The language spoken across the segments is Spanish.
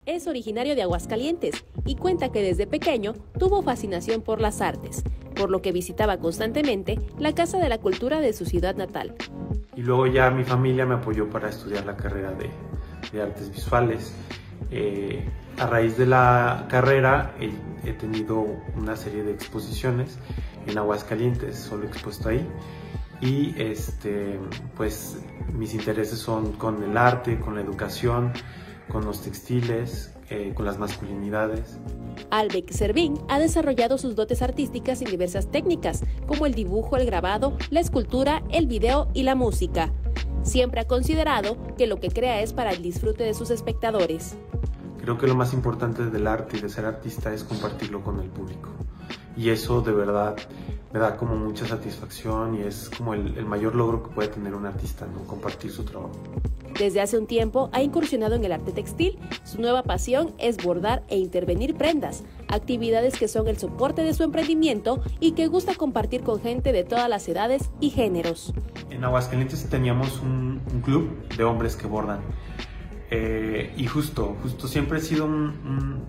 Es originario de Aguascalientes y cuenta que desde pequeño tuvo fascinación por las artes, por lo que visitaba constantemente la Casa de la Cultura de su ciudad natal. Y luego ya mi familia me apoyó para estudiar la carrera de artes visuales. A raíz de la carrera he tenido una serie de exposiciones en Aguascalientes, solo he expuesto ahí. Y pues mis intereses son con el arte, con la educación, con los textiles, con las masculinidades. Albec Servín ha desarrollado sus dotes artísticas en diversas técnicas, como el dibujo, el grabado, la escultura, el video y la música. Siempre ha considerado que lo que crea es para el disfrute de sus espectadores. Creo que lo más importante del arte y de ser artista es compartirlo con el público. Y eso de verdad me da como mucha satisfacción y es como el mayor logro que puede tener un artista, ¿no? Compartir su trabajo. Desde hace un tiempo ha incursionado en el arte textil. Su nueva pasión es bordar e intervenir prendas, actividades que son el soporte de su emprendimiento y que gusta compartir con gente de todas las edades y géneros. En Aguascalientes teníamos un club de hombres que bordan y justo siempre he sido un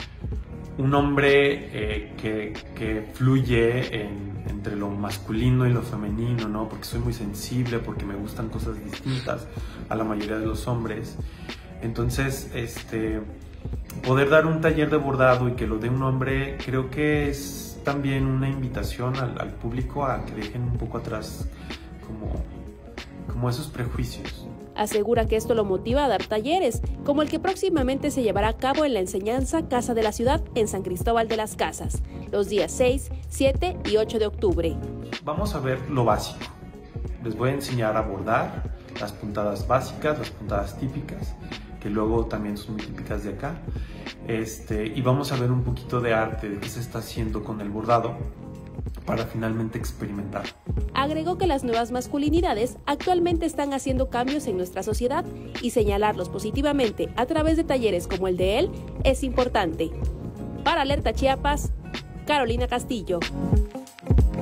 hombre que fluye entre lo masculino y lo femenino, ¿no? Porque soy muy sensible, porque me gustan cosas distintas a la mayoría de los hombres. Entonces, poder dar un taller de bordado y que lo dé un hombre, creo que es también una invitación al público a que dejen un poco atrás como esos prejuicios. Asegura que esto lo motiva a dar talleres, como el que próximamente se llevará a cabo en la enseñanza Casa de la Ciudad en San Cristóbal de las Casas, los días 6, 7 y 8 de octubre. Vamos a ver lo básico. Les voy a enseñar a bordar las puntadas básicas, las puntadas típicas, que luego también son muy típicas de acá. Y vamos a ver un poquito de arte, de qué se está haciendo con el bordado, para finalmente experimentar. Agregó que las nuevas masculinidades actualmente están haciendo cambios en nuestra sociedad y señalarlos positivamente a través de talleres como el de él es importante. Para Alerta Chiapas, Carolina Castillo.